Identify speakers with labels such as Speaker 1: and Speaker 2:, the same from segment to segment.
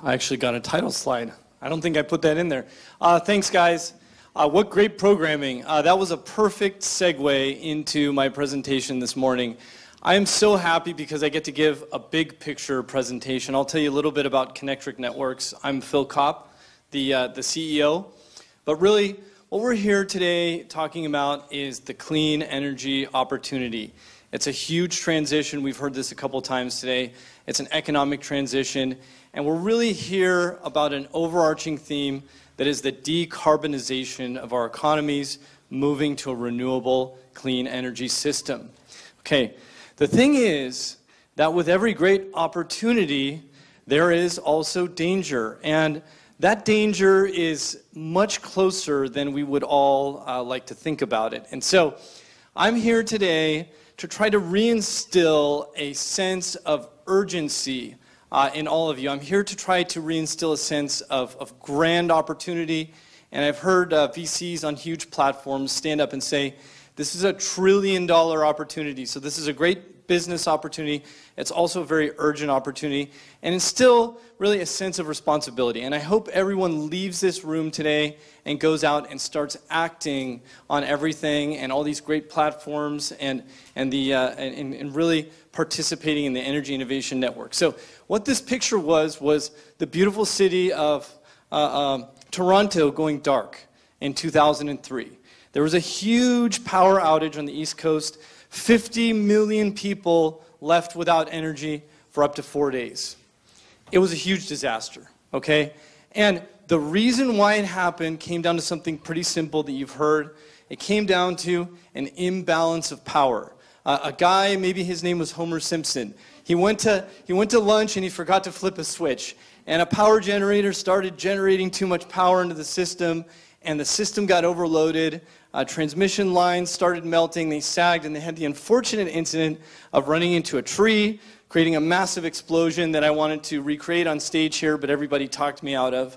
Speaker 1: I actually got a title slide. I don't think I put that in there. Thanks, guys. What great programming. That was a perfect segue into my presentation this morning. I am so happy because I get to give a big picture presentation. I'll tell you a little bit about Conectric Networks. I'm Phil Kopp, the CEO. But really, what we're here today talking about is the clean energy opportunity. It's a huge transition. We've heard this a couple times today. It's an economic transition. And we're really here about an overarching theme that is the decarbonization of our economies, moving to a renewable, clean energy system. Okay, the thing is that with every great opportunity, there is also danger. And that danger is much closer than we would all like to think about it. And so I'm here today to try to reinstill a sense of urgency in all of you. I'm here to try to reinstill a sense of grand opportunity. And I've heard VCs on huge platforms stand up and say, this is a $1 trillion opportunity. So this is a great business opportunity. It's also a very urgent opportunity. And it's still really a sense of responsibility. And I hope everyone leaves this room today and goes out and starts acting on everything and all these great platforms and really participating in the Energy Innovation Network. So what this picture was the beautiful city of Toronto going dark in 2003. There was a huge power outage on the East Coast. 50 million people left without energy for up to 4 days. It was a huge disaster, okay? And the reason why it happened came down to something pretty simple that you've heard. It came down to an imbalance of power. A guy, maybe his name was Homer Simpson, he went to lunch and he forgot to flip a switch. And a power generator started generating too much power into the system, and the system got overloaded. Transmission lines started melting, they sagged, and they had the unfortunate incident of running into a tree, creating a massive explosion that I wanted to recreate on stage here, but everybody talked me out of.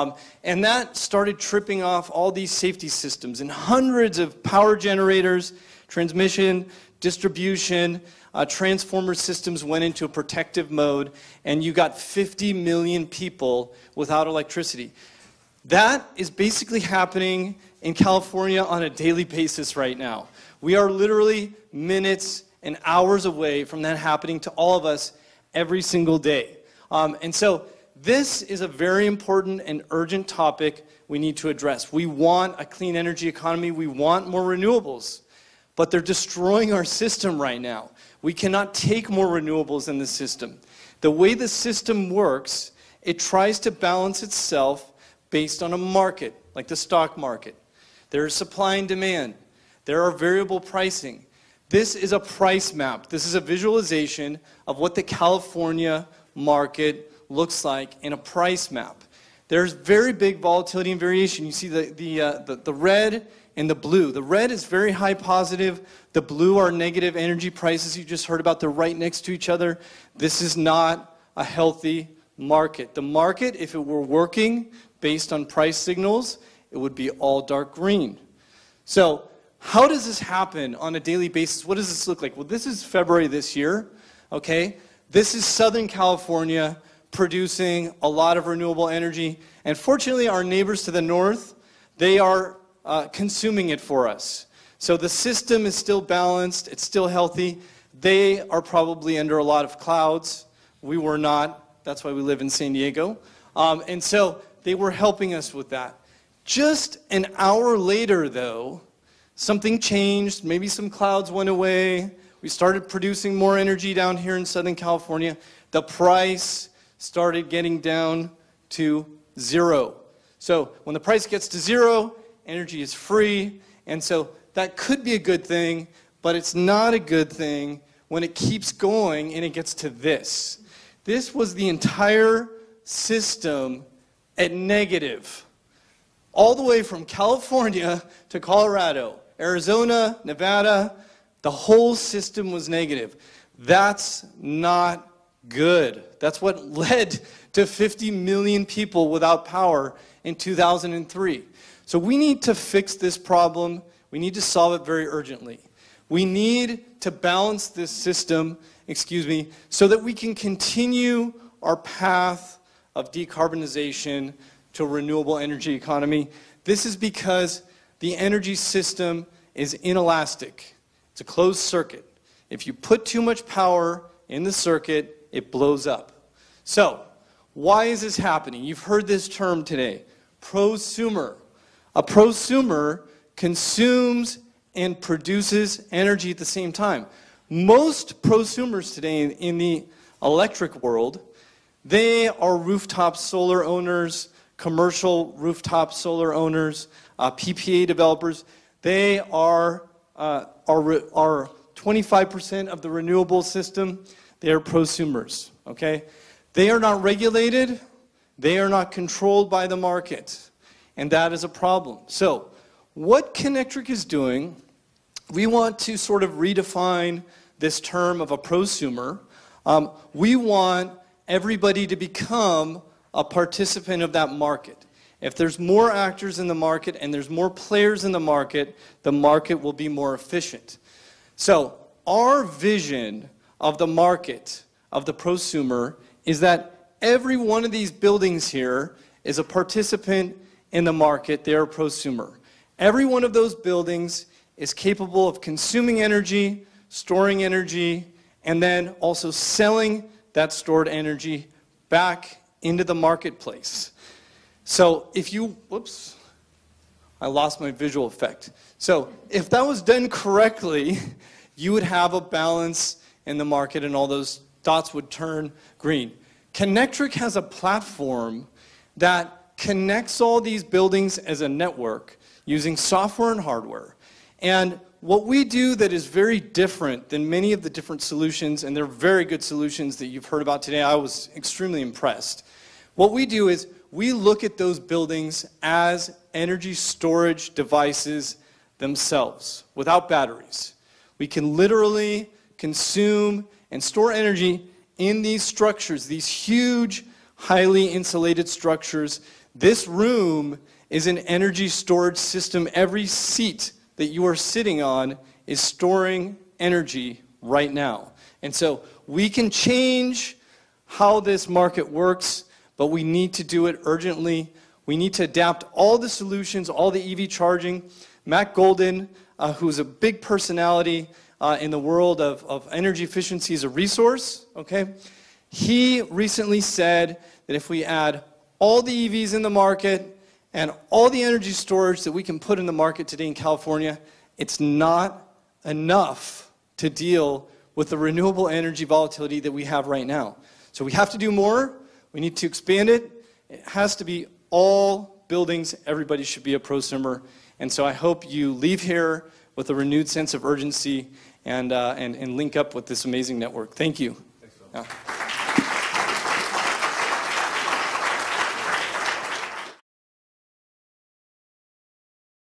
Speaker 1: And that started tripping off all these safety systems, and hundreds of power generators, transmission, distribution, transformer systems went into a protective mode, and you got 50 million people without electricity. That is basically happening in California on a daily basis right now. We are literally minutes and hours away from that happening to all of us every single day. And so this is a very important and urgent topic we need to address. We want a clean energy economy. We want more renewables. But they're destroying our system right now. We cannot take more renewables in the system. The way the system works, it tries to balance itself based on a market, like the stock market. There is supply and demand. There are variable pricing. This is a price map. This is a visualization of what the California market looks like in a price map. There's very big volatility and variation. You see the red and the blue. The red is very high positive. The blue are negative energy prices you just heard about. They're right next to each other. This is not a healthy market. The market, if it were working based on price signals, it would be all dark green. So how does this happen on a daily basis? What does this look like? Well, this is February this year, okay? This is Southern California producing a lot of renewable energy. And fortunately, our neighbors to the north, they are consuming it for us. So the system is still balanced. It's still healthy. They are probably under a lot of clouds. We were not. That's why we live in San Diego. And so they were helping us with that. Just an hour later, though, something changed. Maybe some clouds went away. We started producing more energy down here in Southern California. The price started getting down to zero. So when the price gets to zero, energy is free. And so that could be a good thing, but it's not a good thing when it keeps going and it gets to this. This was the entire system at negative. All the way from California to Colorado, Arizona, Nevada, the whole system was negative. That's not good. That's what led to 50 million people without power in 2003. So we need to fix this problem. We need to solve it very urgently. We need to balance this system, so that we can continue our path of decarbonization to a renewable energy economy. This is because the energy system is inelastic. It's a closed circuit. If you put too much power in the circuit, it blows up. So, why is this happening? You've heard this term today, prosumer. A prosumer consumes and produces energy at the same time. Most prosumers today in the electric world, they are rooftop solar owners, commercial rooftop solar owners, PPA developers. They are 25% of the renewable system. They are prosumers, okay? They are not regulated. They are not controlled by the market. And that is a problem. So, what Conectric is doing, we want to sort of redefine this term of a prosumer. We want everybody to become a participant of that market. If there's more actors in the market and there's more players in the market will be more efficient. So, our vision of the market, of the prosumer, is that every one of these buildings here is a participant in the market. They're a prosumer. Every one of those buildings is capable of consuming energy, storing energy, and then also selling that stored energy back into the marketplace. So if you, whoops, I lost my visual effect. So if that was done correctly, you would have a balance in the market and all those dots would turn green. Conectric has a platform that connects all these buildings as a network using software and hardware. And what we do that is very different than many of the different solutions, and they're very good solutions that you've heard about today, I was extremely impressed. What we do is we look at those buildings as energy storage devices themselves, without batteries. We can literally consume and store energy in these structures, these huge, highly insulated structures. This room is an energy storage system. Every seat that you are sitting on is storing energy right now. And so we can change how this market works, but we need to do it urgently. We need to adapt all the solutions, all the EV charging. Matt Golden, who's a big personality in the world of energy efficiency as a resource, okay? He recently said that if we add all the EVs in the market and all the energy storage that we can put in the market today in California, it's not enough to deal with the renewable energy volatility that we have right now. So we have to do more. We need to expand it. It has to be all buildings. Everybody should be a prosumer. And so I hope you leave here with a renewed sense of urgency and link up with this amazing network. Thank you.
Speaker 2: Thanks, Phil.